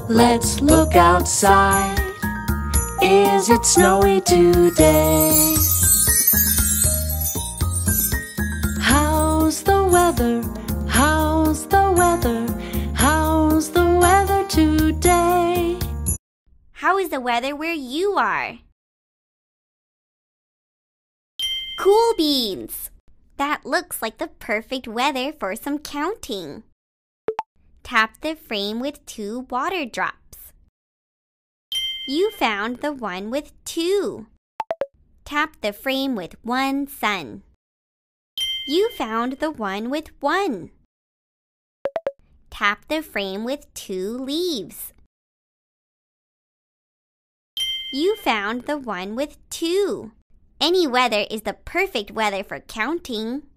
Let's look outside. Is it snowy today? How's the weather? How's the weather? How's the weather today? How is the weather where you are? Cool beans! That looks like the perfect weather for some counting. Tap the frame with 2 water drops. You found the one with 2. Tap the frame with 1 sun. You found the one with 1. Tap the frame with 2 leaves. You found the one with 2. Any weather is the perfect weather for counting.